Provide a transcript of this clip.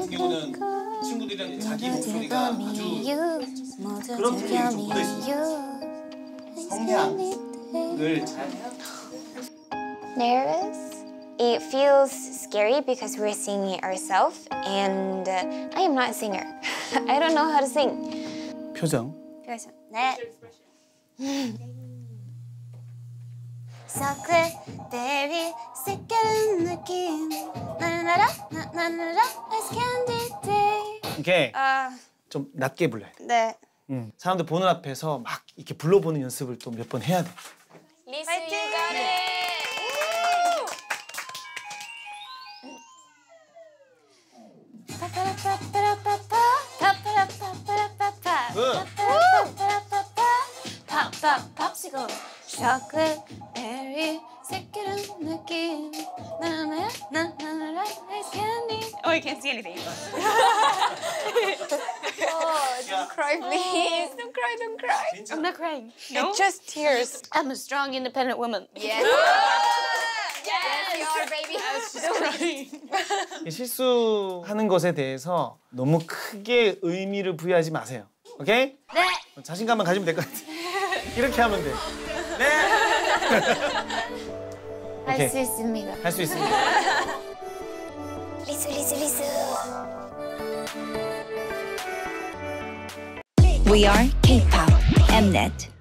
같은 경우는 친구들이랑 자기 목소리가 아주 그런 분위기가 좀 묻어 있습니다. 성향을 잘 Nervous. It feels scary because we're singing it ourselves, and I am not a singer. I don't know how to sing. 표정. 네. Secretary, 색다른 느낌. 나나라, 나나라, it's candy day. 이렇게 좀 낮게 불러야 돼. 네. 사람들 보는 앞에서 막 이렇게 불러보는 연습을 또 몇 번 해야 돼. 리스, you got it. 팝시cle. chocolate berry 색다른 느낌 나나나 나나나 ice candy. Oh, I can't see anything. Oh, don't cry, please. Don't cry, don't cry. I'm not crying. No? It's just tears. I'm a strong, independent woman. Yes. Yes, you are, baby. I was just crying. 실수하는 것에 대해서 너무 크게 의미를 부여하지 마세요. 오케이? 네. 자신감만 가지면 될 것 같아. 이렇게 하면 돼. 네. 할 수 있습니다. 할 수 있습니다. 리스, 리스, 리스. We are K-pop Mnet.